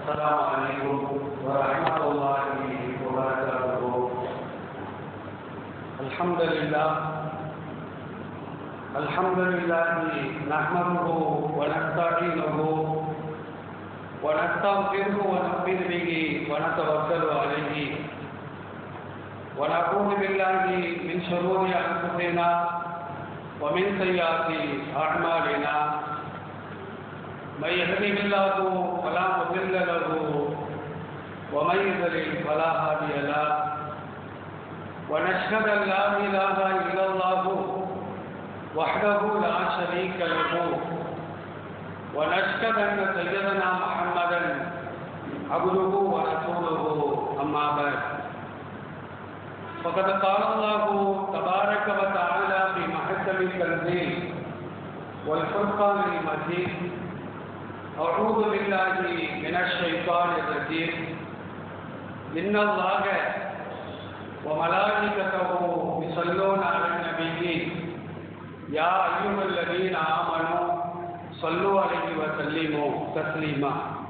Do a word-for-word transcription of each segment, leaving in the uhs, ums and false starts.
السلام عليكم ورحمة الله وبركاته. الحمد لله الحمد لله نحمده ونستعينه ونستغفره ونؤمن به ونتوكل عليه ونعوذ بالله من شرور أنفسنا ومن سيئات أعمالنا. من يهده الله فلا مضل له ومن يضلل فلا هادي له. ونشهد أن لا إله إلا الله وحده لا شريك له. ونشهد أن سيدنا محمدا عبده ورسوله. أما بعد، فقد قال الله تبارك وتعالى في محكم التنزيل والفرقان المجيد: أعوذ بالله من الشيطان الرجيم. إن الله وملائكته يصلون على النبي يا أيها الذين آمنوا صلوا عليه وسلموا تسليما.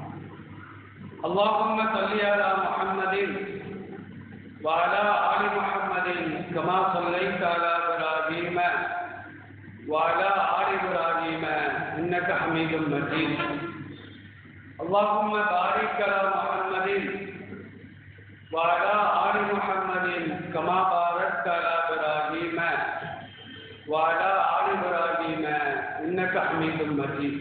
اللهم صل على محمد وعلى آل محمد كما صليت على إبراهيم وعلى آل إبراهيم إنك حميد مجيد. اللهم بارك على محمد وعلى آل محمد كما باركت على إبراهيم وعلى آل إبراهيم إنك حميد مجيد.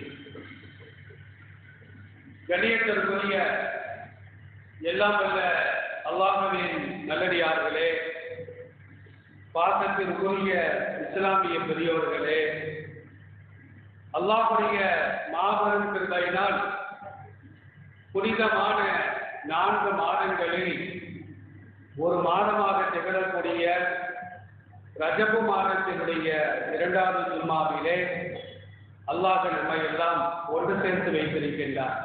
கண்ணியத்திற்குரிய எல்லாம் வல்ல அல்லாஹ்வின் நல்லடியார்களே, பாசத்திற்குரிய இஸ்லாமிய பெரியோர்களே, அல்லாஹ்வுடைய மாபெரும் கிருபையினால் புனிதமான நான்கு மாதங்களில் ஒரு மாதமாக திகழக்கூடிய ரஜபு மாதத்தினுடைய இரண்டாவது ஜும்மாவிலே அல்லாஹ் நம்மை எல்லாம் ஒன்று சேர்த்து வைத்திருக்கின்றார்.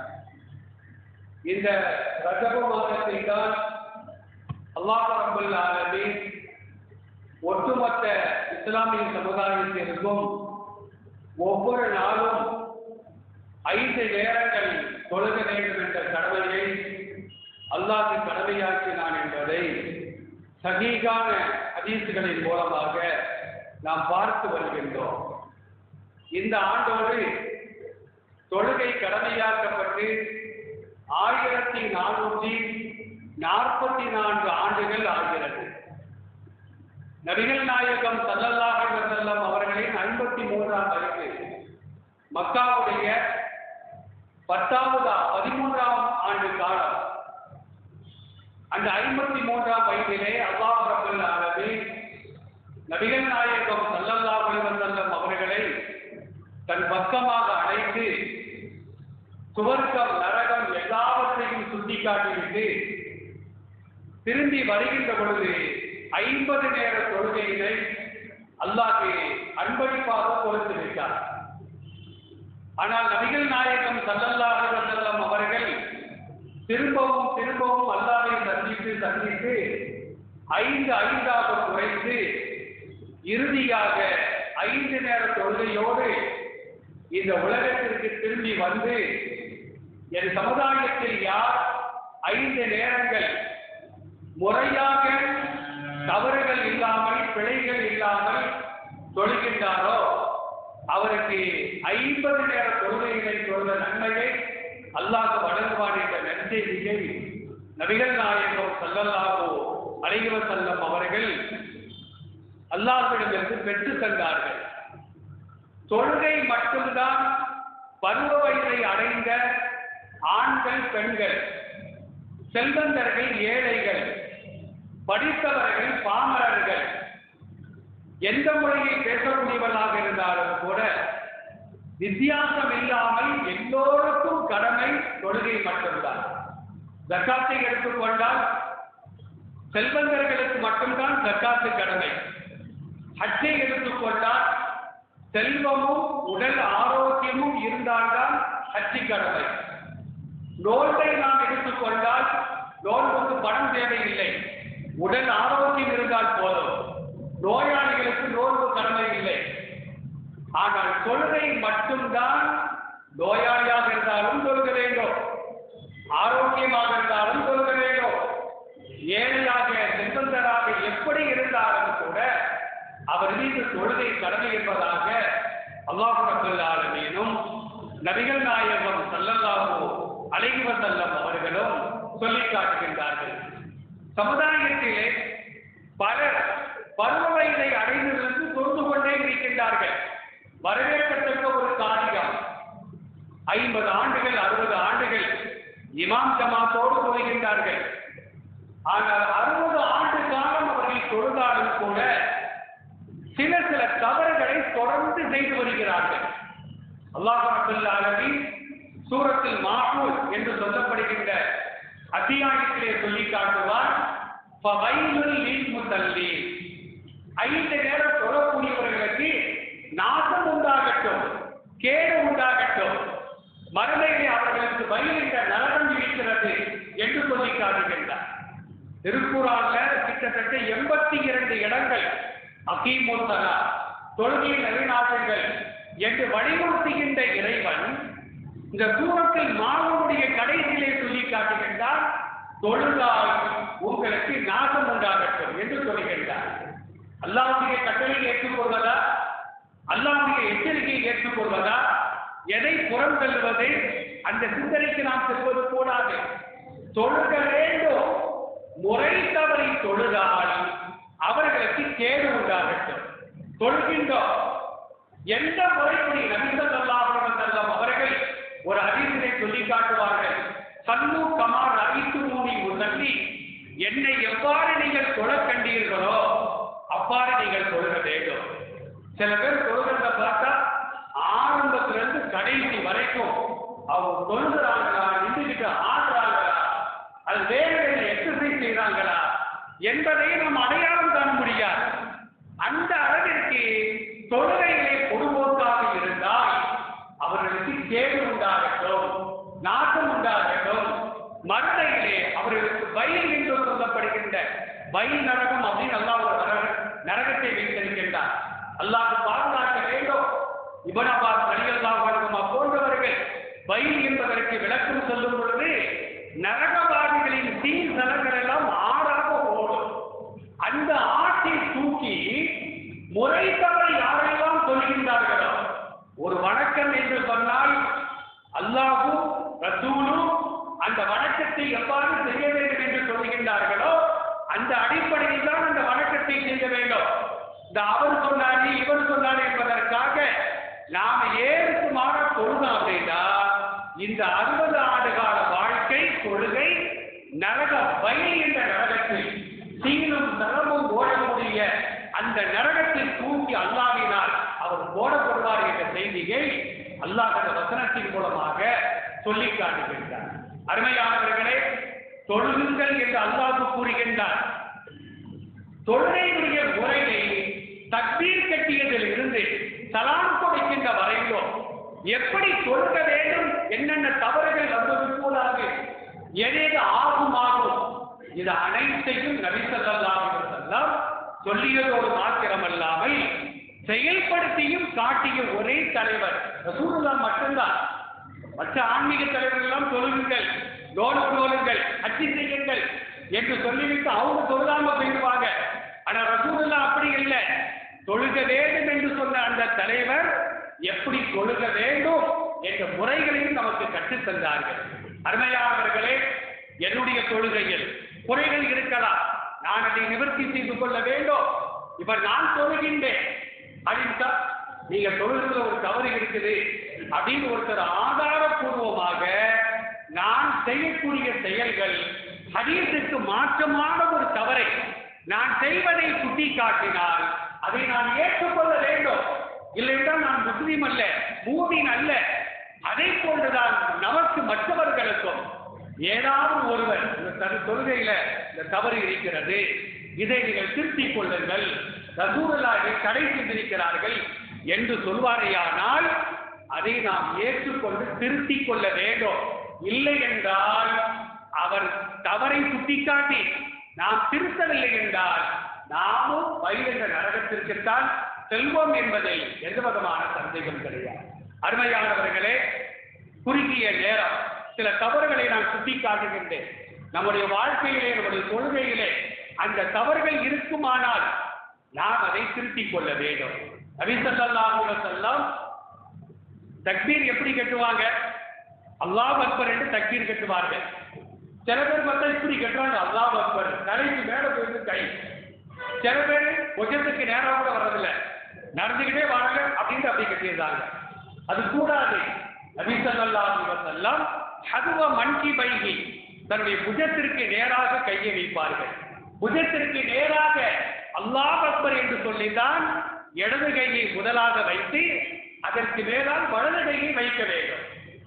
இந்த ரஜபு மாதத்தை தான் அல்லாஹ் ரப்பல் ஆலமீன் ஒட்டுமொத்த இஸ்லாமிய சமுதாயத்திற்கும் ஒவ்வொரு நாளும் ஐந்து நேரங்கள் தொழுக வேண்டும் என்ற கடமையை அல்லாஹ் கடமையாக்கினான் என்பதை சஹீஹான ஹதீஸ்களின் மூலமாக நாம் பார்த்து வருகின்றோம். இந்த ஆண்டோடு தொழுகை கடமையாக்கப்பட்டு ஆயிரத்தி நானூற்றி நாற்பத்தி நான்கு ஆண்டுகள் ஆகிறது. நபிகள் நாயகம் ஸல்லல்லாஹு அலைஹி வஸல்லம் அவர்களின் ஐம்பத்தி மூன்றாம் வயது மக்காவுடைய பத்தாவது பதிமூன்றாம் ஆண்டு காலம். அந்த ஐம்பத்தி மூன்றாம் வயதிலே அல்லாஹ் ரப்பல் ஆலமீன் நபிகள் நாயகம் ஸல்லல்லாஹு அலைஹி வஸல்லம் அவர்களை தன் பக்கமாக அழைத்து சுவர்க்கம் நரகம் எல்லாவற்றையும் சுட்டி காட்டிவிட்டு திரும்பி வருகின்ற பொழுது ஐம்பது நேர தொழுகையினை அல்லாஹ் அன்பளிப்பாக கொடுத்து விட்டார். ஆனால் நபிகள் நாயகம் ஸல்லல்லாஹு அலைஹி வஸல்லம் அவர்கள் திரும்பவும் திரும்பவும் அல்லாஹ்வை சந்தித்து சந்தித்து ஐந்து ஐந்தாக குறைத்து இறுதியாக ஐந்து நேர தொழுகையோடு இந்த உலகத்திற்கு திரும்பி வந்து என் சமுதாயத்தில் யார் ஐந்து நேரங்கள் முறையாக தவறுகள் இல்லாமல் பிழைகள் இல்லாமல் தொழுகின்றாரோ அவருக்கு ஐம்பது நேர தொழுகைகளை தொழுத நன்மையை அல்லாஹ் வழங்குவான் என்ற நற்செய்தியை நபிகள் நாயகம் ஸல்லல்லாஹு அலைஹி வஸல்லம் அவர்கள் அல்லாஹ்விடமிருந்து பெற்று தந்தார்கள். தொழுகை மட்டும்தான் பருவ வயதை அடைந்த ஆண்கள், பெண்கள், செல்வந்தர்கள், ஏழைகள், படித்தவர்கள், பாமரர்கள், எந்த முறையில் பேசக்கூடியவர்களாக இருந்தாலும் கூட வித்தியாசம் இல்லாமல் எல்லோருக்கும் கடமை தொழுகை மட்டும்தான். ஜக்காத்தை எடுத்துக்கொண்டால் செல்வந்தர்களுக்கு மட்டும்தான் ஜக்காத்து கடமை. ஹஜ்ஜை எடுத்துக்கொண்டால் செல்வமும் உடல் ஆரோக்கியமும் இருந்தால்தான் ஹஜ்ஜி கடமை. நோன்பை நாம் எடுத்துக்கொண்டால் நோன்புக்கு பணம் தேவையில்லை, உடல் ஆரோக்கியம் இருந்தால் போதும். நோயாளிகளுக்கு நோன்பு கடமை இல்லை. ஆனால் தொழுகை மட்டும்தான் நோயாளியாக இருந்தாலும் தொழுக வேண்டும், ஆரோக்கியம் தொழுகை கடமை என்பதாக அல்லாஹ் ரப்பல் ஆலமீனும் நபிகள் நாயகம் ஸல்லல்லாஹு அலைஹி வஸல்லம் அவர்களும் சொல்லி காட்டுகின்றார்கள். சமுதாயத்திலே பலர் பருவ வயதை அடைந்ததிலிருந்து தொழுது கொண்டே இருக்கின்றார்கள். வரவேற்கத்தக்க ஒரு காரியம். ஐம்பது ஆண்டுகள் அறுபது ஆண்டுகள் இமாம் ஜமாத்தோடு தொழுகின்றார்கள். ஆனால் அறுபது ஆண்டு காலம் அவர்கள் தொழுதாலும் கூட சில சில தவறுகளை தொடர்ந்து செய்து வருகிறார்கள். அல்லாஹ் ரப்பல் ஆலமீன் சூரத்தில் மாஹூல் என்று சொல்லப்படுகின்ற அத்தியாயத்திலே சொல்லி காட்டுவார், ஃபவைலுல் லில் முஸல்லீன், ஐந்து நேரம் தொழக்கூடியவர்களுக்கு நாசம் உண்டாகட்டும், கேடு உண்டாகட்டும், மறுமையிலே அவர்களுக்கு வயல் என்ற நரகம் இருக்கிறது என்று சொல்லி காட்டுகின்றார். திருக்குறான்ல கிட்டத்தட்ட எண்பத்தி இரண்டு இடங்கள் அகீமுத்தலா தொழுகை நவீனாசங்கள் என்று வலியுறுத்துகின்ற இறைவன் இந்த சூரத்தில் மாணவனுடைய கடைசியிலே சொல்லி காட்டுகின்றார், தொழுதால் உங்களுக்கு நாசம் உண்டாகட்டும் என்று சொல்லுகின்றார். அல்லாஹ்வுடைய கட்டளையை ஏற்றுக்கொள்வதா, அல்லாஹ்வுடைய எச்சரிக்கையை ஏற்றுக்கொள்வதா, எதை புறம் தள்ளுவது, அந்த சிந்தனைக்கு நாம் செல்வது கூடாது. தொழுக வேண்டும், முறை தவறி தொழுதால் அவர்களுக்கு கேடு உண்டாகட்டும். தொழுகின்றோம் எந்த முறைப்படி நபி ஸல்லல்லாஹு அலைஹி வஸல்லம் அவர்கள் ஒரு ஹதீஸிலே சொல்லி காட்டுவார்கள், சல்லு கமா ரஅய்துமூனி உஸல்லி, என்னை எவ்வாறு நீங்கள் தொழ கண்டீர்களோ அவ்வாறு நீங்கள் தொழுக வேண்டும். சில பேர் தொழுகிறத பார்த்தா ஆரம்பத்திலிருந்து கடைசி வரைக்கும் அவங்க தொழுகிறாங்களா, நின்றுகிட்டு ஆடுறாங்களா, அது வேற வேறு எக்ஸசைஸ் செய்யறாங்களா என்பதை நாம் அடையாளம் காண முடியாது. அந்த அளவிற்கு தொழுகையிலே பொதுபோக்காக இருந்தால் அவர்களுக்கு கேடு உண்டாகட்டும், நாசம் உண்டாகட்டும், மறுமையிலே அவர்களுக்கு வயல் என்று சொல்லப்படுகின்ற வயல் நரகம் அப்படின்னு அல்லாஹ் ஒரு நரகத்தை வைத்திருக்கின்றார். அல்லாஹ் பாதுகாக்க வேண்டும். இப்னு அப்பாஸ் ரலியல்லாஹு அன்ஹு போன்றவர்கள் வயல் என்பதற்கு விளக்கம் சொல்லும் பொழுது நரகவாதிகளின் தீன் சலங்கள் எல்லாம் ஆறாக ஓடும். அந்த ஆட்டை தூக்கி முறை தவறை யாரெல்லாம் சொல்கின்றார்களோ, ஒரு வணக்கம் என்று சொன்னால் அல்லாஹும் ரசூலும் அந்த வணக்கத்தை எவ்வாறு செய்ய வேண்டும் என்று சொல்கின்றார்களோ அந்த அடிப்படையில் தான் அந்த வணக்கத்தை செய்ய வேண்டும். இந்த அவர் சொன்னாரு இவர் சொன்னாரு என்பதற்காக நாம ஏறுக்கு மாற தொழுதோம் அப்படின்னா இந்த அறுபது ஆண்டு கால வாழ்க்கை தொழுகை நரக வயல் என்ற நரகத்தில் சீனும் நரமும் ஓடக்கூடிய அந்த நரகத்தில் தூக்கி அல்லாஹ்வினால் அவர் போடப்படுவார் என்ற செய்தியை அல்லாஹ் அந்த வசனத்தின் மூலமாக சொல்லி காட்டுகின்றார். அருமையானவர்களே, தொழுகுங்கள் என்று அல்லாஹ் கூறுகின்றார். தொழுகையுடைய முறையை தக்பீர் கட்டியதில் இருந்து சலாம் கொடுக்கின்ற வரையிலும் எப்படி தொழுக வேண்டும், என்னென்ன தவறுகள் வந்தது கூடாது, எதேது ஆகுமாகும், இது அனைத்தையும் நபி ஸல்லல்லாஹு அலைஹி வஸல்லம் சொல்லியதோடு மாத்திரமல்லாமல் செயல்படுத்தியும் காட்டிய ஒரே தலைவர் ரசூலுல்லாஹ் மட்டும்தான். மற்ற ஆன்மீக தலைவர்கள் எல்லாம் தொழுகுங்கள், நோடு நோடுங்கள், அச்சி செய்யுங்கள் என்று சொல்லிவிட்டு அவங்க தொழுதாம போயிடுவாங்க. ஆனா ரசூலுல்லாஹ் அப்படி இல்லை. தொழுக வேண்டும் என்று சொன்ன அந்த தலைவர் எப்படி தொழுக வேண்டும் என்ற முறைகளையும் நமக்கு கற்றுத் தந்தார்கள். அருமையானவர்களே, என்னுடைய தொழுகையில் குறைகள் இருக்கலாம், நான் அதை நிவர்த்தி செய்து கொள்ள வேண்டும். இப்ப நான் தொழுகின்றேன் அப்படின்ட்டா நீங்க தொழுகிற ஒரு தவறு இருக்குது அப்படின்னு ஒருத்தர் ஆதாரபூர்வமாக நான் செய்யக்கூடிய செயல்கள் ஹதீஸுக்கு மாற்றமான ஒரு தவறை நான் செய்வதை சுட்டி காட்டினால் அதை நான் ஏற்றுக்கொள்ள வேண்டும். இல்லையென்றால் நான் முஸ்லீம் அல்ல, மூமின் அல்ல. அதை போன்றுதான் நமக்கு மற்றவர்களுக்கும் ஏதாவது ஒருவர் இந்த தொழுகையில இந்த தவறு இருக்கிறது, இதை நீங்கள் திருத்திக் கொள்ளுங்கள், ரசூலுல்லாஹ் தடை செய்திருக்கிறார்கள் என்று சொல்வாரேயானால் அதை நாம் ஏற்றுக்கொண்டு திருத்திக் கொள்ள வேண்டும். இல்லை என்றால் அவர் தவறை சுட்டிக்காட்டி நாம் திருத்தவில்லை என்றால் நாமும் வயது நரகத்திற்குத்தான் செல்வோம் என்பதில் எந்த விதமான சந்தேகம் கிடையாது. அருமையானவர்களே, குறுகிய நேரம் சில தவறுகளை நான் சுட்டி காட்டுகின்றேன். நம்முடைய வாழ்க்கையிலே, நம்முடைய கொள்கையிலே அந்த தவறுகள் இருக்குமானால் நாம் அதை திருத்திக் கொள்ள வேண்டும். நபி ஸல்லல்லாஹு அலைஹி வஸல்லம் தக்பீர் எப்படி கட்டுவாங்க? அல்லாஹ் அக்பர் என்று தக்பீர் கட்டுவார்கள். சில பேர் பார்த்தா இப்படி கட்டுறாங்க, அல்லாஹ் அக்பர் தலைக்கு மேல போயிட்டு கை. சில பேர் கொஞ்சத்துக்கு நேரம் கூட வர்றதில்லை, நடந்துகிட்டே வாங்க அப்படின்னு அப்படி கட்டியிருந்தாங்க. அது கூடாது. நபி ஸல்லல்லாஹு அலைஹி வஸல்லம் ஹதுவ மன்கி பைஹி தன்னுடைய புஜத்திற்கு நேராக கையை வைப்பார்கள். புஜத்திற்கு நேராக அல்லாஹ் அக்பர் என்று சொல்லிதான் இடது கையை முதலாக வைத்து அதற்கு மேலால் வலது கையை வைக்க வேண்டும்.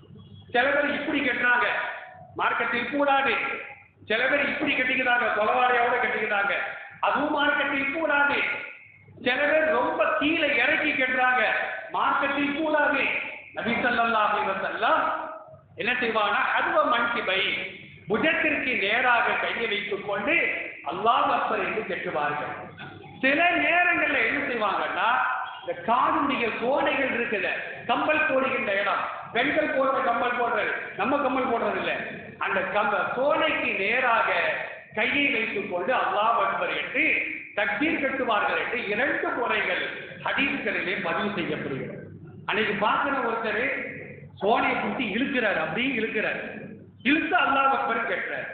சில பேர் இப்படி கட்டுறாங்க, மார்க்கெட்டில் கூடாது. சில பேர் இப்படி கட்டிக்கிறாங்க, கொலவாடையோட கட்டிக்கிறாங்க, அதுவும் மார்க்கெட்டில் கூடாது. சில பேர் ரொம்ப கீழே இறக்கி கட்டுறாங்க, மார்க்கெட்டில் கூடாது. நபி ஸல்லல்லாஹு அலைஹி வஸல்லம் என்ன செய்வானா, ஹதுவ மன்கி பை புஜத்திற்கு நேராக கையை வைத்துக் கொண்டு அல்லாஹ் அக்பர் என்று கட்டுவார்கள். சில நேரங்கள்ல என்ன செய்வாங்கன்னா, இந்த காதுடைய கோடைகள் இருக்குல்ல, கம்பல் போடுகின்ற இடம், பெண்கள் போடுற கம்பல் போடுறது, நம்ம கம்பல் போடுறது இல்லை, அந்த கம்ப கோடைக்கு நேராக கையை வைத்துக் கொண்டு அல்லாஹ் அக்பர் என்று தக்பீர் கட்டுவார்கள் என்று இரண்டு முறைகள் ஹதீஸ்களிலே பதிவு செய்யப்படுகிறது. அன்னைக்கு பார்க்கிற ஒருத்தர் சோனையை பிடிச்சி இழுக்கிறார், அப்படி இழுக்கிறார், இழுத்து அல்லாஹ் அக்பர் கேட்கிறார்.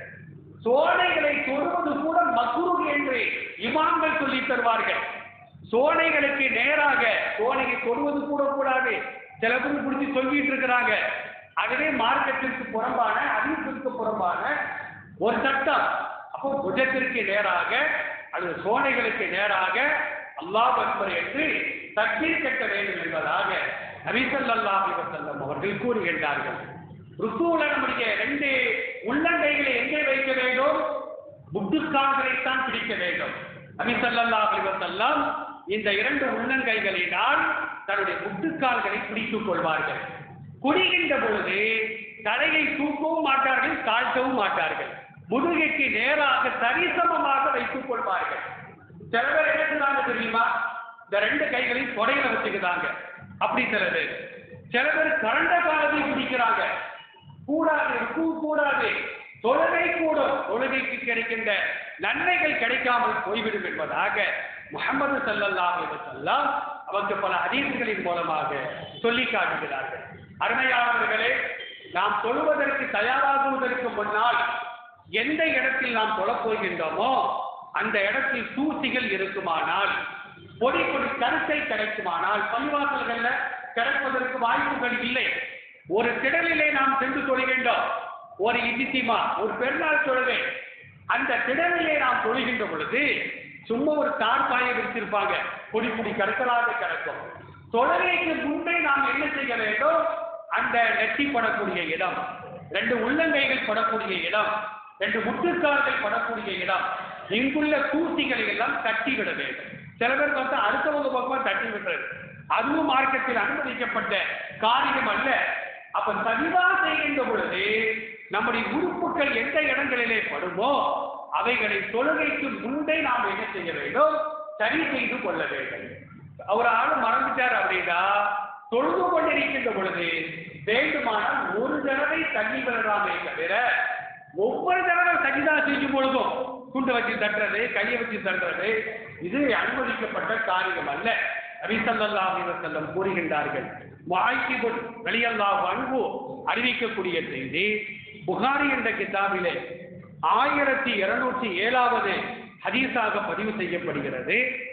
சோனைகளை தொடுவது கூட மக்ரூஹ் என்று இமாம்கள் சொல்லி தருவார்கள். சோனைகளுக்கு நேராக சோனையை தொடுவது கூட கூடாது. சில பேர் பிடிச்சி சொல்லிட்டு இருக்கிறாங்க. அதுவே மார்க்கத்திற்கு புறம்பான, அறிவிப்பிற்கு புறம்பான ஒரு சட்டம். அப்போ புஜத்திற்கு நேராக அல்லது சோனைகளுக்கு நேராக அல்லாஹ் அக்பர் என்று தக்பீர் கட்ட வேண்டும் என்பதாக நபி ஸல்லல்லாஹு அலைஹி வஸல்லம் அவர்கள் கூறுகின்றார்கள். ருக்குல நம்முடைய ரெண்டு உள்ளங்கைகளை எங்கே வைக்க வேண்டும்? முட்டுக்கால்களைத்தான் பிடிக்க வேண்டும். நபி ஸல்லல்லாஹு அலைஹி வஸல்லம் இந்த இரண்டு உள்ளங்கைகளினால் தன்னுடைய முட்டுக்கால்களை பிடித்துக் கொள்வார்கள். குடிகின்ற பொழுது தலையை தூக்கவும் மாட்டார்கள், தாழ்த்தவும் மாட்டார்கள். முதுகைக்கு நேராக சரிசமமாக வைத்துக் கொள்வார்கள். சில பேர் என்ன செய்றாங்க தெரியுமா? இந்த ரெண்டு கைகளையும் தொடையில வச்சுக்கிறாங்க, அப்படி சில பேர். சில பேர் கரண்ட காலத்தை பிடிக்கிறாங்க. கூடாது, கூடாது. தொழுகை கூடும், தொழுகைக்கு கிடைக்கின்ற நன்மைகள் கிடைக்காமல் போய்விடும் என்பதாக முஹம்மது ஸல்லல்லாஹு அலைஹி வஸல்லம் அவருக்கு பல ஹதீஸ்களின் மூலமாக சொல்லி காட்டுகிறார்கள். அருமையானவர்களே, நாம் தொழுவதற்கு தயாராகுவதற்கு முன்னால் எந்த இடத்தில் நாம் தொழப் போகின்றோமோ அந்த இடத்தில் தூசிகள் இருக்குமானால், பொடி பொடி கருத்தை கிடைக்குமானால் பள்ளிவாசல்கள்ல கிடைப்பதற்கு வாய்ப்புகள் இல்லை. ஒரு திடலிலே நாம் சென்று தொழுகின்றோம், ஒரு இஜித்திமா, ஒரு பெருநாள் தொழுகை, அந்த திடலிலே நாம் தொழுகின்ற பொழுது சும்மா ஒரு தார்பாயை விரிச்சிருப்பாங்க, பொடி பொடி கருக்கலாக கிடக்கும். தொழுகைக்கு முன்பே நாம் என்ன செய்ய வேண்டும்? அந்த நெட்டி படக்கூடிய இடம், ரெண்டு உள்ளங்கைகள் படக்கூடிய இடம், ரெண்டு முட்டுக்கால்கள் படக்கூடிய இடம், இங்குள்ள தூசிகளை எல்லாம் தட்டி விட வேண்டும். சில பேர் பார்த்தா அடுத்தவங்க பக்கமா தட்டி விடுறது, அதுவும் மார்க்கத்தில் அனுமதிக்கப்பட்ட காரியம் அல்ல. அப்ப சரிதா செய்கின்ற பொழுது நம்முடைய உறுப்புகள் எந்த இடங்களிலே படுமோ அவைகளை தொழுகைக்கு முன்பே நாம் என்ன செய்ய வேண்டும்? சரி செய்து கொள்ள வேண்டும். ஒரு ஆள் மறந்துட்டார் அப்படின்னா தொழுது கொண்டிருக்கின்ற பொழுது வேண்டுமானால் ஒரு தடவை தண்ணி விடலாமே தவிர ஒவ்வொரு தடவை சஜிதா செய்யும் பொழுதும் துண்டை வச்சு தட்டுறது, கையை வச்சு தட்டுறது, இது அனுமதிக்கப்பட்ட காரியம் அல்ல. நபி ஸல்லல்லாஹு அலைஹி வஸல்லம் கூறுகின்றார்கள். முஆய்யிபு ரலியல்லாஹு அன்ஹு அறிவிக்கக்கூடிய செய்தி புகாரி என்ற கிதாபிலே ஆயிரத்தி இருநூற்றி ஏழாவது ஹதீஸாக பதிவு செய்யப்படுகிறது.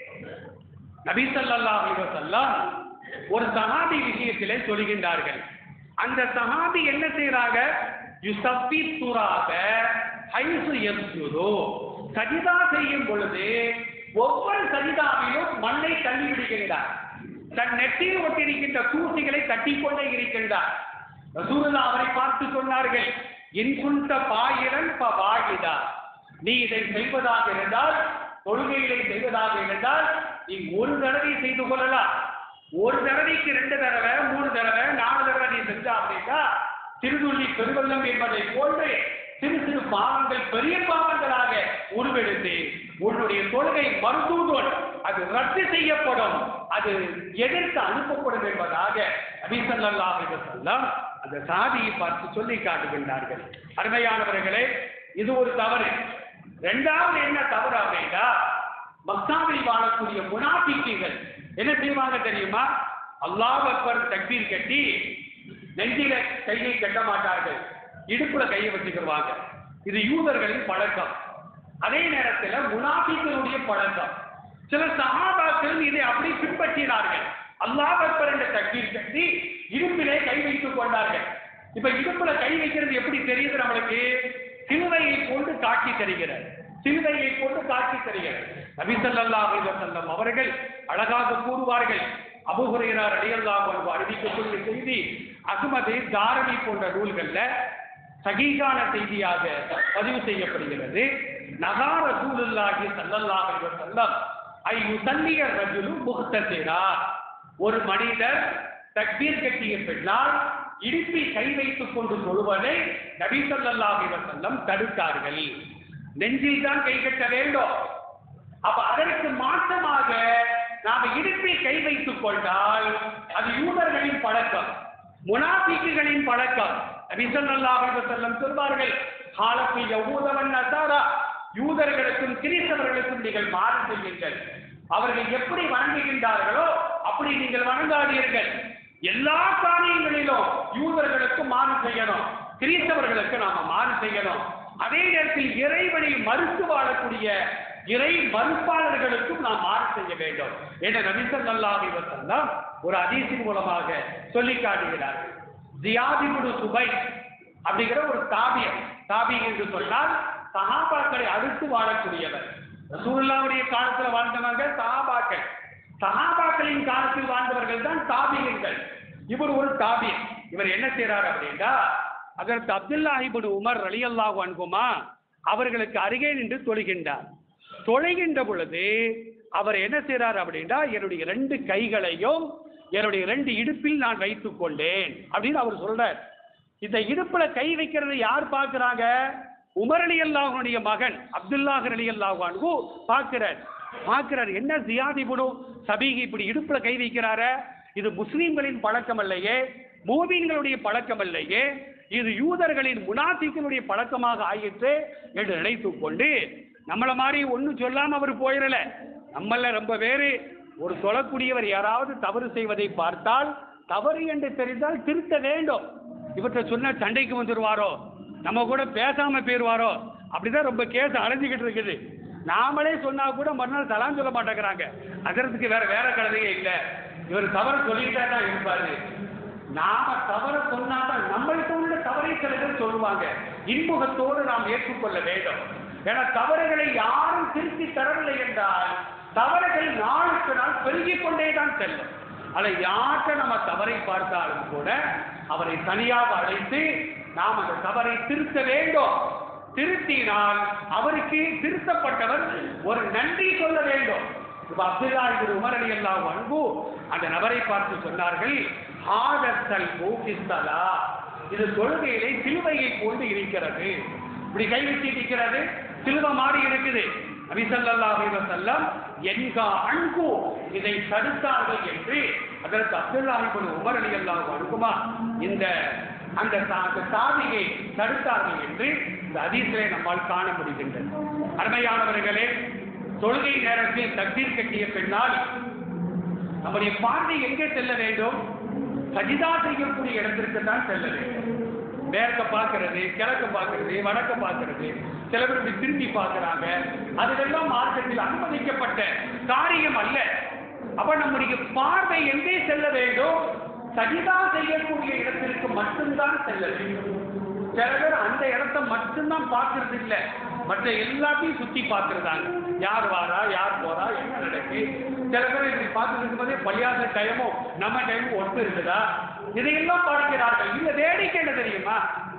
நபி ஸல்லல்லாஹு அலைஹி வஸல்லம் ஒரு சஹாபி விஷயத்திலே சொல்கின்றார்கள். அந்த சஹாபி என்ன செய்யறாங்க? யுஸப்பி துராப ஹைசு யஸ்ஜுது, சஜிதா செய்யும் பொழுது ஒவ்வொரு சஜிதாவிலும் மண்ணை தள்ளி விடுகின்றார். தன் நெற்றியில் ஒட்டிருக்கின்ற தூசிகளை தட்டிக்கொண்டே இருக்கின்றார். ரசூலுல்லாஹ் அவரை பார்த்து சொன்னார்கள், இன்குந்த பாயிரன் பவாகிதா, நீ இதை செய்வதாக இருந்தால், தொழுகைகளை செய்வதாக இருந்தால் நீ ஒரு தடவை செய்து கொள்ளலாம். ஒரு தடவைக்கு ரெண்டு தடவை, மூணு தடவை, நாலு தடவை நீ செஞ்சா அப்படின்னா திருதுள்ளி பெருவெள்ளம் என்பதை போன்று சிறு சிறு பாவங்கள் பெரிய பாவங்களாக உருவெடுத்து உன்னுடைய தொழுகை மருத்துவம் அது ரத்து செய்யப்படும், அது எதிர்த்து அனுப்பப்படும் என்பதாக நபி ஸல்லல்லாஹு அலைஹி வஸல்லம் அந்த சாதியை பார்த்து சொல்லி காட்டுகின்றார்கள். அருமையானவர்களே, இது ஒரு தவறு. இரண்டாவது என்ன தவறு அப்படின்னா, மக்காவில் வாழக்கூடிய முனாஃபிக்குகள் என்ன செய்வாங்க தெரியுமா? அல்லாஹ் அக்பர் தக்பீர் கட்டி நெஞ்சில கையை கட்ட மாட்டார்கள், இடுப்புல கையை வச்சுக்கிடுவாங்க. இது யூதர்களின் பழக்கம். அதே நேரத்தில் முனாஃபிக்குடைய பழக்கம். சில சஹாபாக்கள் இதை அப்படி பின்பற்றினார்கள். அல்லாஹ் அக்பர் என்ற தக்பீர் கட்டி இடுப்பிலே கை வைத்துக் கொண்டார்கள். இப்ப இடுப்புல கை வைக்கிறது எப்படி தெரியுது நம்மளுக்கு? சிலுவையை கொண்டு காட்சி தருகிறது. சிலுவையை கொண்டு காட்சி தருகிறது. நபி ஸல்லல்லாஹு அலைஹி வஸல்லம் அவர்கள் அழகாக கூறுவார்கள். அபூ ஹுரைரா ரலியல்லாஹு அன்ஹு அறிவிக்கக்கூடிய செய்தி அஹ்மது, தாரமி போன்ற நூல்கள்ல சஹீஹான செய்தியாக பதிவு செய்யப்படுகிறது. நஹா ரசூலுல்லாஹி ஸல்லல்லாஹு அலைஹி வஸல்லம் ஐ யுஸல்லிய ரஜுலு முஹ்தஸிரா, ஒரு மனிதர் தக்பீர் கட்டிய பின்னால் இடுப்பில் கை வைத்துக் கொண்டு தொழுவதை நபி ஸல்லல்லாஹு அலைஹி வஸல்லம் தடுத்தார்கள். நெஞ்சில் தான் கை கட்ட வேண்டும். அப்ப அதற்கு மாற்றமாக நாம இடுப்பில் கை வைத்துக் கொண்டால் அது யூதர்களின் பழக்கம், முனாஃபிக்குகளின் பழக்கம். நபி ஸல்லல்லாஹு அலைஹி வஸல்லம் சொல்வார்கள், காலத்து யஹூதவன் நஸாரா, யூதர்களுக்கும் கிறிஸ்தவர்களுக்கும் நீங்கள் மாறு செய்யுங்கள். அவர்கள் எப்படி வணங்குகின்றார்களோ அப்படி நீங்கள் வணங்காதீர்கள். எல்லா காரியங்களிலும் யூதர்களுக்கு மாறு செய்யணும், கிறிஸ்தவர்களுக்கு நாம மாறு செய்யணும். அதே நேரத்தில் இறைவனை மறுத்து வாழக்கூடிய இறை மறுப்பாளர்களுக்கும் நாம் மாறு செய்ய வேண்டும் என்ற நபி ஸல்லல்லாஹு அலைஹி வஸல்லம் ஒரு ஹதீஸின் மூலமாக சொல்லி காட்டுகிறார்கள். ஜியாத் இப்னு சுபை அப்படிங்கிற ஒரு தாபியர், தாபி என்று சொன்னால் சஹாபாக்களை அடுத்து வாழக்கூடியவர். ரசூலுல்லாஹ்வுடைய காலத்தில் வாழ்ந்தவங்க சஹாபாக்கள், சஹாபாக்களின் காலத்தில் வாழ்ந்தவர்கள் தான் தாபியங்கள். இவர் ஒரு தாபியர். இவர் என்ன செய்யறார் அப்படின்னா, அதற்கு அப்துல்லாஹ் இப்னு உமர் ரலியல்லாஹு அன்ஹுமா அவர்களுக்கு அருகே நின்று தொழுகின்றார். தொழுகின்ற பொழுது அவர் என்ன செய்யறார் அப்படின்னா, என்னுடைய ரெண்டு கைகளையும் என்னுடைய ரெண்டு இடுப்பில் நான் வைத்துக் கொண்டேன் அப்படின்னு அவர் சொல்றார். இந்த இடுப்புல கை வைக்கிறதை யார் பார்க்கிறாங்க? உமர் ரலியல்லாஹுடைய மகன் அப்துல்லாஹ் ரலியல்லாஹு அன்ஹு பார்க்கிறார். பார்க்கிறார், என்ன ஜியாத் இப்னு சபீஹ் இப்படி இடுப்புல கை வைக்கிறாரு? இது முஸ்லிம்களின் பழக்கம் அல்லையே, மூமின்களுடைய பழக்கம் அல்லையே, இது யூதர்களின் முனாஃபிக்குடைய பழக்கமாக ஆயிற்று என்று நினைத்துக் கொண்டு நம்மள மாதிரி ஒன்றும் சொல்லாம அவர் போயிடல. நம்மள ரொம்ப பேரு ஒரு சொல்லக்கூடியவர் யாராவது தவறு செய்வதை பார்த்தால் தவறு என்று தெரிந்தால் திருத்த வேண்டும். இவற்றை சொன்ன சண்டைக்கு வந்துடுவாரோ, நம்ம கூட பேசாம போயிடுவாரோ, அப்படிதான் ரொம்ப கேஸ் அலைஞ்சிக்கிட்டு இருக்குது. நாமளே சொன்னா கூட மறுநாள் சலாம் சொல்ல மாட்டேங்கிறாங்க. அதற்கு வேற வேற கழுதையே இல்லை, இவர் தவறு சொல்லிக்கிட்டே தான் இருப்பாரு. நாம தவறு சொன்னாதான் நம்மளுக்கு உள்ள தவறை சில பேர் சொல்லுவாங்க. இன்முகத்தோடு நாம் ஏற்றுக்கொள்ள வேண்டும். ஏன்னா தவறுகளை யாரும் திருத்தி தரவில்லை என்றால் தவறுகள் நாளுக்கு நாள் பெருகிக் கொண்டே தான் செல்லும். அதை யார்கிட்ட நம்ம தவறை பார்த்தாலும் கூட அவரை தனியாக அழைத்து நாம் அந்த தவறை திருத்த வேண்டும். திருத்தினால் அவருக்கு திருத்தப்பட்டவர் ஒரு நன்றி சொல்ல வேண்டும். இப்ப அப்துல்லாஹ் இப்னு உமர் ரலியல்லாஹு அன்ஹு அந்த நபரை பார்த்து சொன்னார்கள், ஹாதத்தல் மூகிஸ்தலா, இது தொழுகையிலே சிலுவையை போன்று இருக்கிறது. இப்படி கை வச்சு இருக்கிறது, சிலுவை மாறி இருக்குது. நபி ஸல்லல்லாஹு அலைஹி வஸல்லம் என்கா அன்கு இதை தடுத்தார்கள் என்று அதற்கு அப்துல்லாஹ் இப்னு உமர் ரலியல்லாஹு அன்ஹுமா இந்த அந்த சாதியை தடுத்தார்கள் என்று இந்த ஹதீஸிலே நம்மால் காண முடிகின்றது. அருமையானவர்களே, தொழுகை நேரத்தில் தக்பீர் கட்டிய பின்னால் நம்முடைய பார்வை எங்கே செல்ல வேண்டும்? சஜிதா செய்யக்கூடிய இடத்திற்கு தான் செல்ல வேண்டும். மேற்க பார்க்கிறது, கிழக்க பார்க்கிறது, வடக்க பார்க்கிறது, சில பேர் திரும்பி பார்க்கிறாங்க. அதெல்லாம் மார்க்கத்தில் அனுமதிக்கப்பட்ட காரியம் அல்ல. அப்ப நம்முடைய பார்வை எங்கே செல்ல வேண்டும்? சஜிதா செய்யக்கூடிய இடத்திற்கு மட்டும்தான் செல்ல வேண்டும். சில பேர் அந்த இடத்தை மட்டும்தான் பார்க்கறது இல்லை, மற்ற எல்லாத்தையும் சுத்தி பார்க்கறதாங்க. யார் வாரா, யார் போறா, என்ன நடக்கு. சில பேர் இப்படி பார்த்துட்டு இருக்கும்போதே பள்ளியாச டைமும் நம்ம டைமும் ஒட்டு இருக்குதா, இதையெல்லாம் பார்க்கிறார்கள். இல்ல வேடிக்கை என்ன தெரியுமா?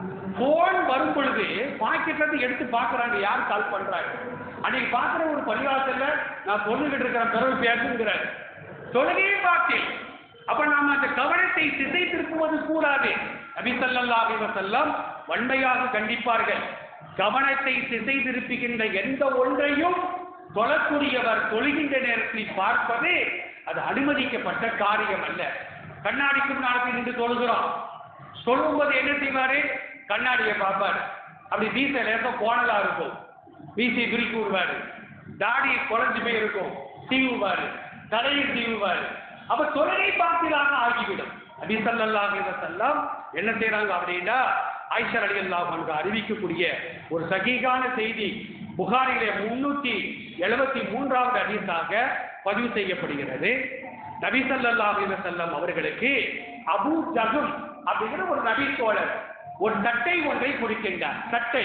போன் வரும் பொழுது பாக்கெட்ல எடுத்து பார்க்கறாங்க, யார் கால் பண்றாங்க. அன்னைக்கு பார்க்கிற ஒரு பள்ளிவாசல்ல நான் சொல்லிக்கிட்டு இருக்கிற பிறகு பேசுங்கிறார், தொழுகையை பார்த்து. அப்ப நாம அந்த கவனத்தை திசை திருப்புவது கூடாது. நபி ஸல்லல்லாஹு அலைஹி வஸல்லம் வன்மையாக கண்டிப்பார்கள். கவனத்தை திசை திருப்புகின்ற எந்த ஒன்றையும் தொழக்கூடியவர் தொழுகின்ற நேரத்தில் பார்ப்பது அது அனுமதிக்கப்பட்ட காரியம் அல்ல. கண்ணாடிக்கு முன்னாடி நின்று தொழுகிறோம், தொழும்போது என்ன செய்வாரு? கண்ணாடியை பார்ப்பாரு. அப்படி வீச நேரம் கோணலா இருக்கும், வீசை பிரிக்கு விடுவாரு. தாடி குறைஞ்சு போய் இருக்கும், தீவுவாரு, தலையில் தீவுவாரு. அப்ப தொழுகை பாத்திலாக ஆகிவிடும். நபி ஸல்லல்லாஹு அலைஹி வஸல்லம் என்ன செய்யறாங்க அப்படின்னா, ஆயிஷா ரலியல்லாஹு அன்ஹா அறிவிக்கக்கூடிய ஒரு சஹீஹான செய்தி புகாரிலே முன்னூத்தி எழுபத்தி மூன்றாவது ஹதீஸாக பதிவு செய்யப்படுகிறது. நபி ஸல்லல்லாஹு அலைஹி வஸல்லம் அவர்களுக்கு அபூ ஜஹம் அப்படிங்கிற ஒரு நபி தோழர் ஒரு சட்டை ஒன்றை கொடுக்கின்றார். சட்டை,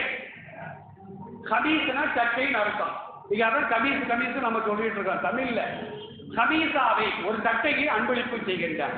கமீஸ்னா சட்டைன்னு அர்த்தம். இங்க அதான் கமீஸ் கமீஸ் நம்ம சொல்லிட்டு இருக்கோம் தமிழ்ல. கமீசாவை ஒரு சட்டையை அன்பளிப்பு செய்கின்றார்.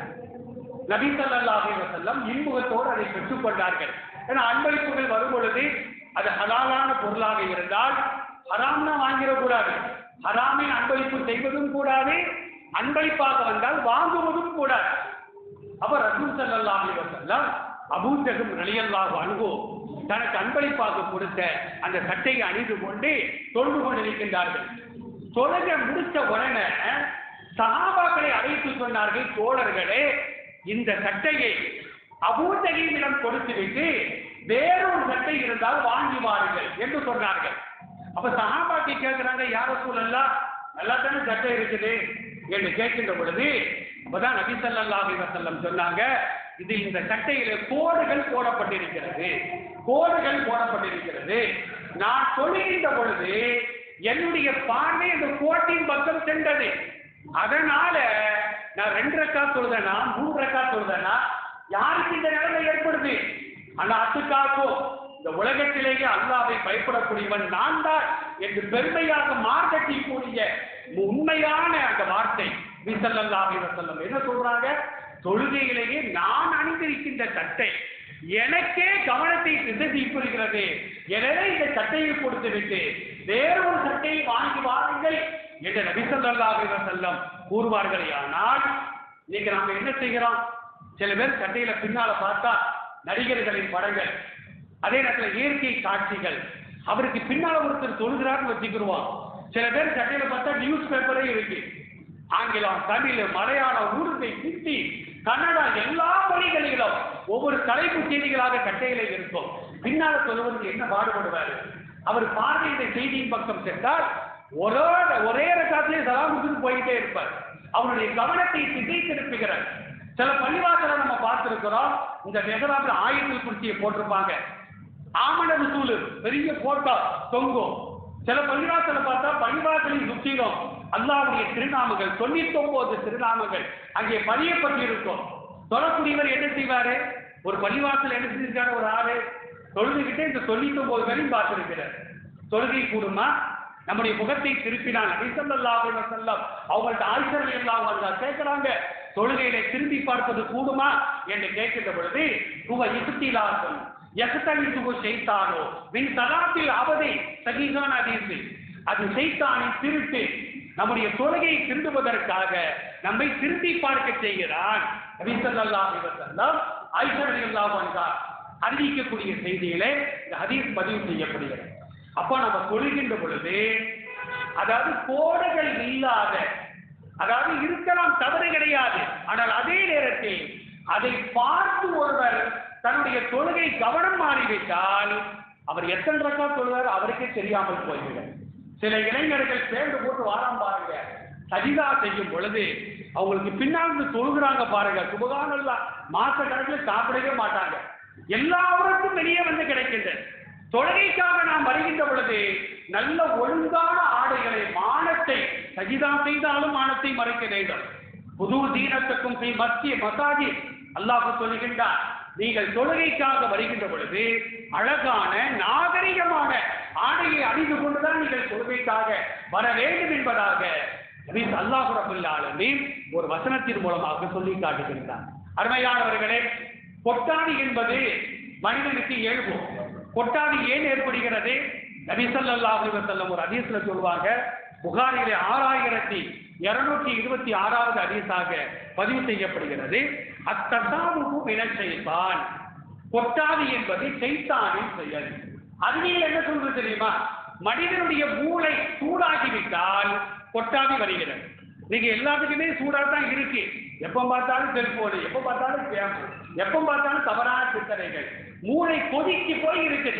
நபி ஸல்லல்லாஹு அலைஹி வஸல்லம் இன்முகத்தோடு அதை பெற்றுக் கொண்டார்கள். ஏன்னா அன்பளிப்புகள் வரும் பொழுது அது ஹலாலான பொருளாக இருந்தால் ஹராம்னா வாங்கிடக்கூடாது, ஹராமை அன்பளிப்பு செய்வதும் கூடாது, அன்பளிப்பாக வந்தால் வாங்குவதும் கூடாது. அப்ப ரசூல் ஸல்லல்லாஹு அலைஹி வஸல்லம் அபூ ஜஹம் ரலியல்லாஹு அன்ஹு தனக்கு அன்பளிப்பாக கொடுத்த அந்த சட்டையை அணிந்து கொண்டு தொழுது கொண்டிருக்கின்றார்கள். தொழுகை முடித்த உடனே சஹாபாக்களை அழைத்து சொன்னார்கள், தோழர்களே, இந்த சட்டையை அபூ ஜஹீமிடம் கொடுத்து விட்டு வேறொரு சட்டை இருந்தால் வாங்கி வாருங்கள் என்று சொன்னார்கள். அப்ப சஹாபாக்கள் கேட்கிறாங்க, யா ரசூலல்லாஹ், நல்லா தானே சட்டை இருக்குது என்று கேட்கின்ற பொழுது அப்பதான் நபி ஸல்லல்லாஹு அலைஹி வஸல்லம் சொன்னாங்க, இது இந்த சட்டையில கோடுகள் போடப்பட்டிருக்கிறது, கோடுகள் போடப்பட்டிருக்கிறது. நான் தொழுகின்ற பொழுது என்னுடைய பார்வை அந்த கோட்டின் பக்கம் சென்றது. அதனால நான் ரெண்டு ரக்காத் தொழுதனா மூன்று ரக்காத் தொழுதனா யாருக்கு இந்த நிலைமை ஏற்படுது? ஆனா அத்துக்காக்கோ இந்த உலகத்திலேயே அல்லாஹ்வை பயப்படக்கூடியவன் நான் தான் என்று பெருமையாக மார்க்கட்டி கூடிய உண்மையான அந்த வார்த்தை நபி ஸல்லல்லாஹு அலைஹி வஸல்லம் என்ன சொல்றாங்க? தொழுகையிலேயே நான் அணிந்திருக்கின்ற சட்டை எனக்கே கவனத்தை திசை திருப்புகிறது, எனவே இந்த சட்டையை கொடுத்து விட்டு வேறொரு சட்டையை வாங்கி வாருங்கள் என்று நபி ஸல்லல்லாஹு அலைஹி வஸல்லம் கூறுவார்களே. ஆனால் இன்னைக்கு நாம என்ன செய்கிறோம்? சில பேர் சட்டையில பின்னால பார்த்தா நடிகர்களின் படங்கள், அதே நேரத்தில் இயற்கை காட்சிகள், அவருக்கு பின்னால ஒருத்தர் தொழுகிறார்னு வச்சுக்கிடுவோம். சில பேர் சட்டையில பார்த்தா நியூஸ் பேப்பரே இருக்கு, ஆங்கிலம், தமிழ், மலையாளம், உருது, ஹிந்தி, கன்னடா எல்லா மொழிகளிலும் ஒவ்வொரு தலைப்பு செய்திகளாக கட்டையில இருக்கும். பின்னால சொல்லுவதற்கு என்ன பாடுபடுவாரு? அவர் பார்வை இந்த செய்தியின் பக்கம் சென்றால் ஒரே ஒரே ரக்காத்திலே சலாமுக்கு போயிட்டே இருப்பார். அவருடைய கவனத்தை திசை திருப்புகிறார். சில பள்ளிவாசலை நம்ம பார்த்திருக்கிறோம், இந்த மெஹராப்ல ஆயத்தில் குறிச்சியை போட்டிருப்பாங்க, ஆமன ரசூல் பெரிய போட்டோ தொங்கும். சில பள்ளிவாசலை பார்த்தா பள்ளிவாசலின் சுற்றிலும் அல்லாஹ்வுடைய திருநாமங்கள் தொண்ணூத்தி ஒன்பது திருநாமங்கள் அங்கே பதியப்பட்டிருக்கும். தொழக்கூடியவர் என்ன செய்வாரு? ஒரு பள்ளிவாசல் என்ன செஞ்சிருக்காரு? ஒரு ஆளு தொழுதுகிட்டே இந்த தொண்ணூத்தி ஒன்பது வரையும் பார்த்திருக்கிறார். தொழுகை கூடுமா? நம்முடைய முகத்தை திருப்பினான் நபி ஸல்லல்லாஹு அலைஹி வஸல்லம் அவங்கள்ட்ட ஆயிஷா ரலியல்லாஹு அன்ஹா கேட்கிறாங்க, தொழுகையிலே திரும்பி பார்ப்பது கூடுமா என்று கேட்கின்ற பொழுது ஹுவ இஸ்திலாசன் யக்தலிது ஷைத்தானோ மின் ஸலாத்தில் அபதி சஹீஹான ஹதீஸ். அது ஷைத்தானின் திருட்டு, நம்முடைய தொழுகையை திருடுவதற்காக நம்மை திரும்பி பார்க்க செய்கிறான். நபி ஸல்லல்லாஹு அலைஹி வஸல்லம் ஆயிஷா ரலியல்லாஹு அன்ஹா அறிவிக்கக்கூடிய செய்தியிலே இந்த ஹதீஸ் பதிவு செய்யப்படுகிறது. அப்போ நம்ம தொழுகின்ற பொழுது அதாவது கோடுகள் இல்லாத, அதாவது இருக்கலாம், தவறு கிடையாது, ஆனால் அதே நேரத்தில் அதை பார்த்து ஒருவர் தன்னுடைய தொழுகை கவனம் மாறிவிட்டால் அவர் எத்தனை ரக்காத் தொழுவார் அவருக்கே தெரியாமல் போய்விடும். சில இளைஞர்கள் சேர்ந்து போட்டு வாரம் பாருங்க, சஜிதா செய்யும் பொழுது அவங்களுக்கு பின்னாடி தொழுகிறாங்க பாருங்க, சுபஹானல்லாஹ், மாச கணக்கில் சாப்பிடவே மாட்டாங்க, எல்லாருக்கும் வெளியே வந்து கிடைக்கின்றது. தொழுகைக்காக நாம் வருகின்ற பொழுது நல்ல ஒழுங்கான ஆடைகளை, மானத்தை, சஜிதா செய்தாலும் மானத்தை மறைக்க வேண்டும். புது தீனத்துக்கும் மத்திய மசாஜி அல்லாஹ் சொல்லுகின்றார், நீங்கள் தொழுகைக்காக வருகின்ற பொழுது அழகான நாகரிகமான ஆடையை அணிந்து கொண்டுதான் நீங்கள் தொழுகைக்காக வர வேண்டும் என்பதாக அல்லாஹ் ரப்பல் ஆலமீன் ஒரு வசனத்தின் மூலமாக சொல்லி காட்டுகின்றார். அருமையானவர்களே, கொட்டாவி என்பது மனிதனுக்கு இயல்பு. கொட்டாவி ஏன் ஏற்படுகிறது? நபி ஸல்லல்லாஹு அலைஹி வஸல்லம் ஒரு ஹதீஸ்ல சொல்வாங்க, புகாரிலே ஆறாயிரத்தி இருநூற்றி இருபத்தி ஆறாவது ஹதீஸாக பதிவு செய்யப்படுகிறது. அத்தசாவுகு மினஷ் ஷைத்தான், கொட்டாவி என்பது ஷைத்தானின் செயல். அதுல என்ன சொல்றது தெரியுமா? மனிதனுடைய மூளை சூடாகிவிட்டால் கொட்டாவி வருகிறது. நீங்க எல்லாத்துக்குமே சூடா தான் இருக்கு, எப்ப பார்த்தாலும் செல்போனு, எப்ப பார்த்தாலும் கேம், எப்ப பார்த்தாலும் தவறான சிந்தனைகள், மூளை கொதிக்கு போய் இருக்குது.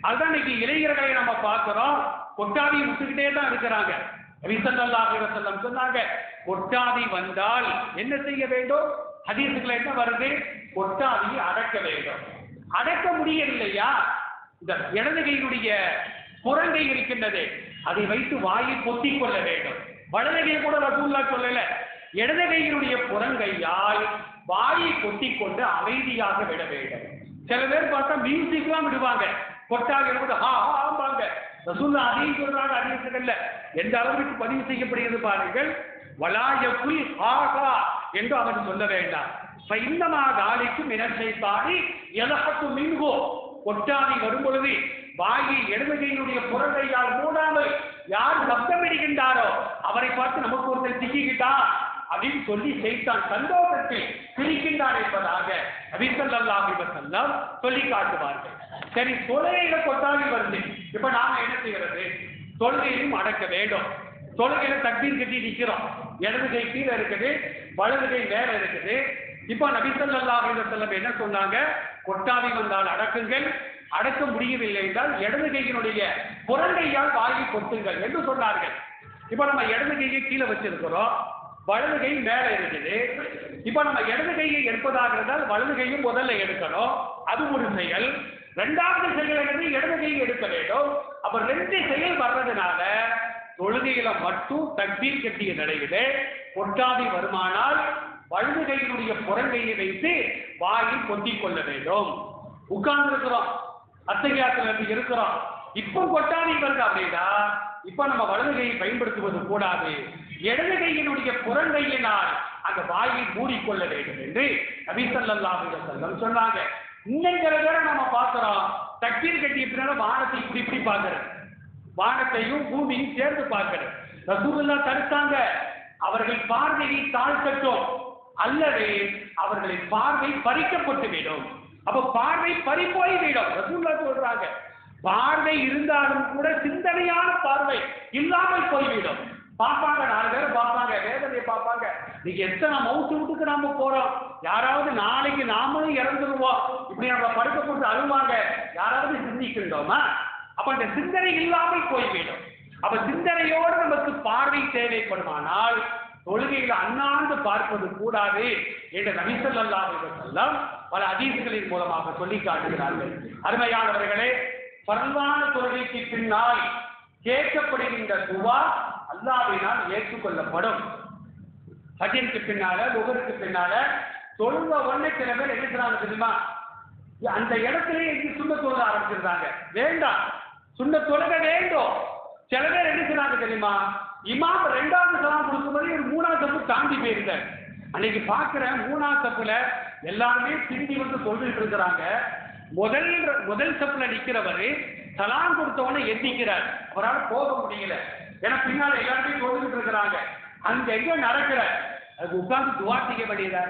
அதுதான் இன்னைக்கு இளைஞர்களை நம்ம பார்க்கிறோம், கொட்டாவி விட்டுக்கிட்டே தான் இருக்கிறாங்க. நபி ஸல்லல்லாஹு அலைஹி வஸல்லம் சொன்னாங்க, கொட்டாவி வந்தால் என்ன செய்ய வேண்டும்? ஹதீஸ்ல என்ன வருது? கொட்டாவியை அடக்க வேண்டும். அடக்க முடியவில்லையா? இந்த இடது கையினுடைய புறங்கை இருக்கின்றது, அதை வைத்து வாயை பொத்திக் கொள்ள வேண்டும். வலது கை கூட ரசூலுல்லாஹ் சொல்லல, இடது கையினுடைய புறங்கையால் வாயை பொத்திக் கொண்டு அமைதியாக விட வேண்டும். சில பேர் பார்த்தா மியூசிக்லாம் விடுவாங்க, கொட்டாவி ஆம்பாங்க. ரசூலுல்லாஹ் அதையும் சொல்றாங்க ஹதீஸ்கள்ல. எந்த அளவுக்கு பதிவு செய்யப்படுகிறது பாருங்கள். வலாயக்குல் ஆகா என்று அவன் சொல்ல வேண்டாம். இன்னமா தாலிக்கும் இனசைத்தாடி எலகத்து மின்கோ, கொட்டாவி வரும் பொழுது வாயை இடதுகையினுடைய புறங்கையால் மூடாமல் யார் சப்தமிடுகின்றாரோ அவரை பார்த்து நமக்கு ஒருத்தர் திக்கிக்கிட்டா அப்படின்னு சொல்லி செய்தான் சந்தோஷத்தில் பிரிக்கின்றார் என்பதாக நபி ஸல்லல்லாஹு அலைஹி வஸல்லம் சொல்லி காட்டுவார்கள். சரி, தொழுகையில கொட்டாவி வருது, இப்ப நாம என்ன செய்யறது? தொழுகையிலும் அடக்க வேண்டும். தொழுகையில தக்பீர் கட்டி நிற்கிறோம், இடது கை கீழே இருக்குது, வலது கை மேல இருக்குது. இப்ப நபி ஸல்லல்லாஹு அலைஹி வஸல்லம் என்ன சொன்னாங்க? கொட்டாவி வந்தால் அடக்குங்கள், அடக்க முடியவில்லை என்றால் இடது கையினுடைய புறங்கையால் வாயை பொத்துங்கள் என்று சொன்னார்கள். இப்ப நம்ம இடது கையை கீழே வச்சிருக்கிறோம், வலது கை மேல இருக்குது. இப்ப நம்ம இடது கையை எடுப்பதாக இருந்தால் வலது கையும் முதல்ல எடுக்கணும், அது ஒரு செயல். இரண்டாவது செயல் வந்து இடது கையை எடுக்க வேண்டும். அப்ப ரெண்டு செயல் வர்றதுனால தொழுகையில மட்டும் தக்பீர் கட்டிய நிலையிலே கொட்டாவி வருமானால் வலது கையினுடைய புறங்கையை வைத்து வாயை பொத்திக் கொள்ள வேண்டும். உட்கார்ந்து இருக்கிறோம், அத்தகையாத்துல இருக்கிறோம், இப்ப கொட்டாவி வருது அப்படின்னா இப்ப நம்ம வலது கையை பயன்படுத்துவது கூடாது, இடது கையினுடைய புறங்கையினால் அந்த வாயை மூடிக்கொள்ள வேண்டும் என்று நபி ஸல்லல்லாஹு அலைஹி வஸல்லம் சொன்னாங்க. இன்னங்கிற பேரை நம்ம பார்க்கிறோம், தக்பீர் கட்டிய பின்னால வானத்தை இப்படி இப்படி பார்க்கிறது, வானத்தையும் பூமியும் சேர்ந்து பார்க்கிறது. ரசூலுல்லாஹ் தடுத்தாங்க, அவர்கள் பார்வையை தாழ்த்தட்டும் அல்லது அவர்களின் பார்வை பறிக்கப்பட்டு விடும். அப்ப பார்வை பறி போய்விடும். ரசூலுல்லாஹ் சொல்றாங்க, பார்வை இருந்தாலும் கூட சிந்தனையான பார்வை இல்லாமல் போய்விடும். பார்ப்பாங்க, நாலு பேர் பார்ப்பாங்க, வேதனையை பார்ப்பாங்க. நீங்க எத்தனை மவுத்து விட்டுக்கு நாம போறோம், யாராவது நாளைக்கு நாமளும் இறந்துருவோம், இப்படி நம்ம படுக்க போட்டு அழுவாங்க, யாராவது சிந்திக்கின்றோமா? அப்ப அந்த சிந்தனை இல்லாமல் போய்விடும். அப்ப சிந்தனையோடு நமக்கு பார்வை தேவைப்படுமானால் தொழுகையில் அண்ணாந்து பார்ப்பது கூடாது என்று நபி ஸல்லல்லாஹு அலைஹி வஸல்லம் பல ஹதீஸ்களின் மூலமாக சொல்லி காட்டுகிறார்கள். அருமையானவர்களே, பரவான தொழுகைக்கு பின்னால் கேட்கப்படுகின்ற துவா அல்லாஹ்வினால் ஏற்றுக்கொள்ளப்படும். ஃபஜ்ருக்கு பின்னால லுஹருக்கு பின்னால தொழுக ஒண்ணு சில பேர் என்ன செய்றாங்க தெரியுமா? அந்த இடத்துல எங்க சுண்ணத் தொழுக ஆரம்பிச்சிருந்தாங்க. வேண்டாம், சுண்ணத் தொழுக வேண்டும். சில பேர் என்ன செய்றாங்க தெரியுமா? இமாம் ரெண்டாவது சலாம் கொடுக்கும்போது ஒரு மூணாவது சப்பு தாண்டி போயிருந்தார். அன்னைக்கு பார்க்கிறேன், மூணாவது சப்புல எல்லாருமே திரும்பி வந்து சொல்லிட்டு இருக்கிறாங்க. முதல் முதல் சப்புல நிக்கிறவரு சலாம் கொடுத்தவன எந்திக்கிறார், அவரால் போக முடியல, ஏன்னா பின்னால எல்லாருமே சொல்லிட்டு இருக்கிறாங்க. அங்க எங்க நடக்கிற அது உட்கார்ந்து துவா செய்ய வேண்டியதான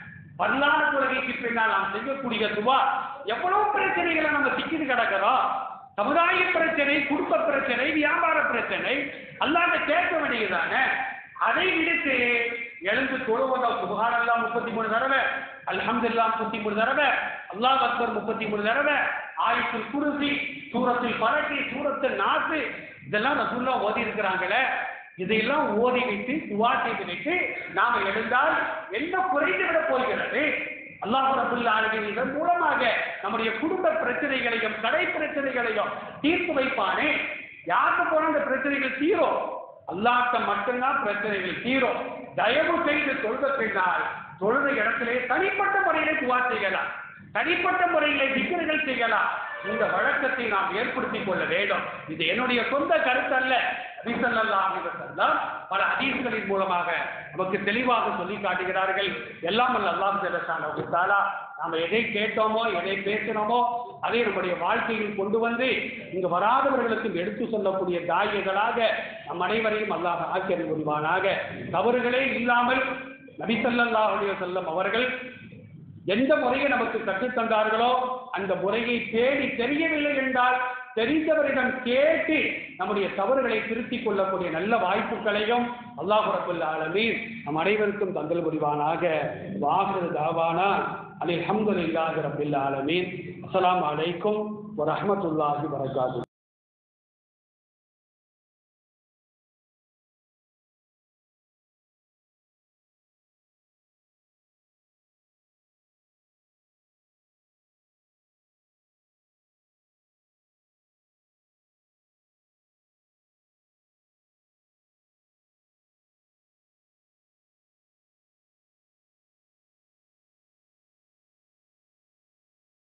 பல்லான தொழுகைக்கு பின்னால் நாம் செய்யக்கூடிய துவா. எவ்வளவு பிரச்சனைகளை நம்ம சிக்கிட்டு கிடக்கிறோம், சமுதாய பிரச்சனை, குடும்ப பிரச்சனை, வியாபார பிரச்சனை, அல்லாஹ்வை கேட்க வேண்டியதான. அதை விடுத்து எழுந்து தொழுவதோ சுப்ஹானல்லாஹ் முப்பத்தி மூணு தடவை, அல்ஹம்துலில்லாஹ் முப்பத்தி மூணு தடவை, அல்லாஹ் அக்பர் முப்பத்தி மூணு தடவை, ஆயத்துல் குர்சி, சூரத்துல் ஃபலக், சூரத்துல் நாஸ், இதெல்லாம் ரசூலுல்லாஹ் ஓதி இருக்கிறாங்களே, இதையெல்லாம் ஓதி விட்டு துவா செய்து விட்டு நாம எழுந்தால் என்ன குறைந்து விட போகிறது? அல்லாஹ் ரப்பல் ஆலமீன் இதன் மூலமாக நம்முடைய குடும்ப பிரச்சனைகளையும் கடை பிரச்சனைகளையும் தீர்த்து வைப்பானே. யாருக்கு போன அந்த பிரச்சனைகள் தீரும்? அல்லாஹ்ட்ட மட்டும்தான் பிரச்சனைகள் தீரும். தயவு செய்து தொழுத பின்னால் தொழுத இடத்திலே தனிப்பட்ட முறையிலே துவா செய்யலாம், தனிப்பட்ட முறையிலே திக்ருகள் செய்யலாம். இந்த வழக்கத்தை நாம் ஏற்படுத்திக் கொள்ள வேண்டும். இது என்னுடைய சொந்த கருத்து அல்ல, நபி ஸல்லல்லாஹு அலைஹி வஸல்லம் பல ஹதீஸ்களின் மூலமாக நமக்கு தெளிவாக சொல்லி காட்டுகிறார்கள். எல்லாம் அல்ல அல்லாஹ் ஜல்லஷானஹு தஆலா நாம எதை கேட்டோமோ எதை பேசினோமோ அதை நம்முடைய வாழ்க்கையில் கொண்டு வந்து இங்கு வராதவர்களுக்கும் எடுத்து சொல்லக்கூடிய தாயிகளாக நம் அனைவரையும் அல்லாஹ் ஆக்கியருள் புரிவானாக. தவறுகளே இல்லாமல் நபி ஸல்லல்லாஹு அலைஹி வஸல்லம் அவர்கள் எந்த முறையை நமக்கு கற்றுத்தந்தார்களோ அந்த முறையை தேடி தெரியவில்லை என்றால் தெரிந்தவரிடம் கேட்டு நம்முடைய தவறுகளை திருத்திக் கொள்ளக்கூடிய நல்ல வாய்ப்புகளையும் அல்லாஹ் ரப்பல் ஆலமீன் நம் அனைவருக்கும் தந்தல் புரிவானாக. வாஹிரு தாவானா அல்ஹம்துலில்லாஹி ரப்பில் ஆலமீன். அஸ்ஸலாமு அலைக்கும் வரஹ்மத்துல்லாஹி வபரகாத்துஹு.